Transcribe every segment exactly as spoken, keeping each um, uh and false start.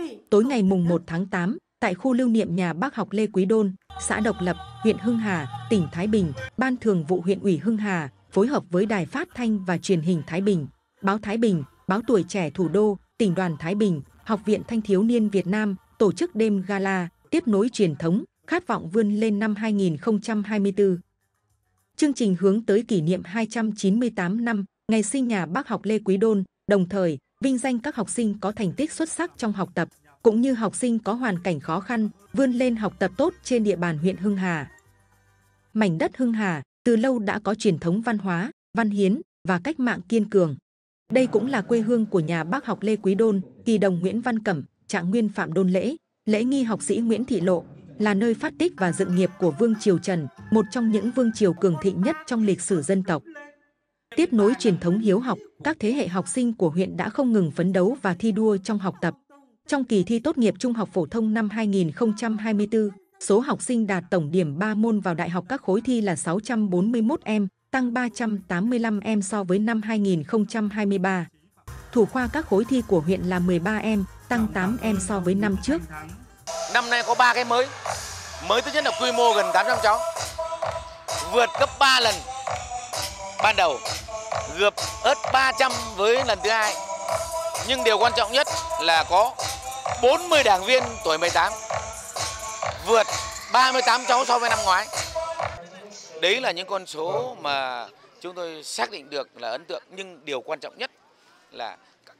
Tối ngày mùng một tháng tám, tại khu lưu niệm nhà Bác học Lê Quý Đôn, xã Độc Lập, huyện Hưng Hà, tỉnh Thái Bình, Ban Thường vụ huyện ủy Hưng Hà phối hợp với Đài Phát thanh và Truyền hình Thái Bình, Báo Thái Bình, Báo Tuổi Trẻ Thủ đô, Tỉnh đoàn Thái Bình, Học viện Thanh thiếu niên Việt Nam tổ chức đêm gala tiếp nối truyền thống, khát vọng vươn lên năm hai nghìn không trăm hai mươi tư. Chương trình hướng tới kỷ niệm hai trăm chín mươi tám năm ngày sinh nhà Bác học Lê Quý Đôn, đồng thời vinh danh các học sinh có thành tích xuất sắc trong học tập, cũng như học sinh có hoàn cảnh khó khăn, vươn lên học tập tốt trên địa bàn huyện Hưng Hà. Mảnh đất Hưng Hà từ lâu đã có truyền thống văn hóa, văn hiến và cách mạng kiên cường. Đây cũng là quê hương của nhà Bác học Lê Quý Đôn, kỳ đồng Nguyễn Văn Cẩm, trạng nguyên Phạm Đôn Lễ, lễ nghi học sĩ Nguyễn Thị Lộ, là nơi phát tích và dựng nghiệp của Vương triều Trần, một trong những vương triều cường thịnh nhất trong lịch sử dân tộc. Tiếp nối truyền thống hiếu học, các thế hệ học sinh của huyện đã không ngừng phấn đấu và thi đua trong học tập. Trong kỳ thi tốt nghiệp trung học phổ thông năm hai nghìn không trăm hai mươi tư, số học sinh đạt tổng điểm ba môn vào đại học các khối thi là sáu trăm bốn mươi mốt em, tăng ba trăm tám mươi lăm em so với năm hai nghìn không trăm hai mươi ba. Thủ khoa các khối thi của huyện là mười ba em, tăng tám em so với năm trước. Năm nay có ba cái mới. Mới thứ nhất là quy mô gần tám trăm cháu, vượt gấp ba lần ban đầu, gấp ớt ba trăm với lần thứ hai. Nhưng điều quan trọng nhất là có bốn mươi đảng viên tuổi mười tám, vượt ba mươi tám cháu so với năm ngoái. Đấy là những con số mà chúng tôi xác định được là ấn tượng. Nhưng điều quan trọng nhất là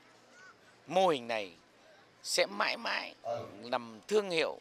mô hình này sẽ mãi mãi làm thương hiệu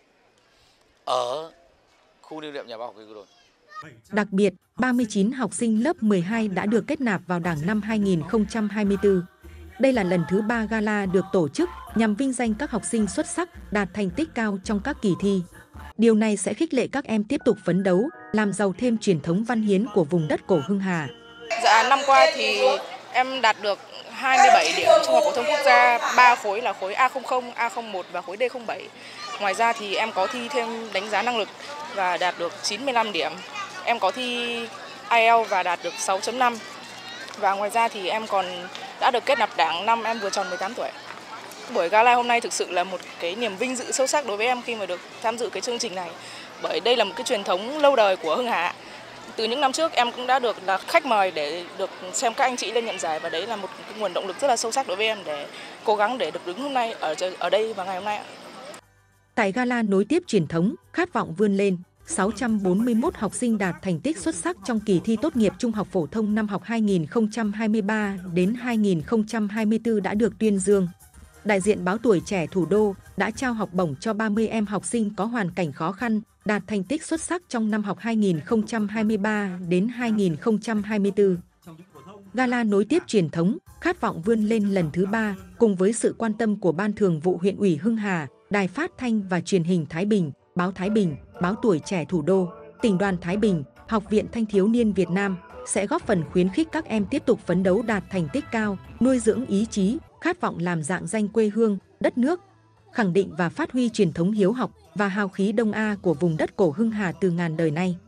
ở khu lưu niệm nhà Bác học Lê Quý Đôn. Đặc biệt, ba mươi chín học sinh lớp mười hai đã được kết nạp vào Đảng năm hai nghìn không trăm hai mươi tư. Đây là lần thứ ba gala được tổ chức nhằm vinh danh các học sinh xuất sắc đạt thành tích cao trong các kỳ thi. Điều này sẽ khích lệ các em tiếp tục phấn đấu, làm giàu thêm truyền thống văn hiến của vùng đất cổ Hưng Hà. Dạ, năm qua thì em đạt được hai mươi bảy điểm trung học phổ thông quốc gia, ba khối là khối A không không, A không một và khối D không bảy. Ngoài ra thì em có thi thêm đánh giá năng lực và đạt được chín mươi lăm điểm. Em có thi ai eo và đạt được sáu chấm năm. Và ngoài ra thì em còn đã được kết nạp đảng năm em vừa tròn mười tám tuổi. Buổi gala hôm nay thực sự là một cái niềm vinh dự sâu sắc đối với em khi mà được tham dự cái chương trình này. Bởi đây là một cái truyền thống lâu đời của Hưng Hà. Từ những năm trước em cũng đã được là khách mời để được xem các anh chị lên nhận giải, và đấy là một cái nguồn động lực rất là sâu sắc đối với em để cố gắng để được đứng hôm nay ở ở đây và ngày hôm nay. Tại gala nối tiếp truyền thống, khát vọng vươn lên, sáu trăm bốn mươi mốt học sinh đạt thành tích xuất sắc trong kỳ thi tốt nghiệp trung học phổ thông năm học hai nghìn không trăm hai mươi ba đến hai nghìn không trăm hai mươi tư đã được tuyên dương. Đại diện Báo Tuổi Trẻ Thủ đô đã trao học bổng cho ba mươi em học sinh có hoàn cảnh khó khăn, đạt thành tích xuất sắc trong năm học hai nghìn không trăm hai mươi ba đến hai nghìn không trăm hai mươi tư. Gala nối tiếp truyền thống, khát vọng vươn lên lần thứ ba, cùng với sự quan tâm của Ban Thường vụ huyện ủy Hưng Hà, Đài Phát thanh và Truyền hình Thái Bình, Báo Thái Bình, Báo Tuổi Trẻ Thủ đô, Tỉnh đoàn Thái Bình, Học viện Thanh thiếu niên Việt Nam sẽ góp phần khuyến khích các em tiếp tục phấn đấu đạt thành tích cao, nuôi dưỡng ý chí, khát vọng làm rạng danh quê hương, đất nước, khẳng định và phát huy truyền thống hiếu học và hào khí Đông A của vùng đất cổ Hưng Hà từ ngàn đời nay.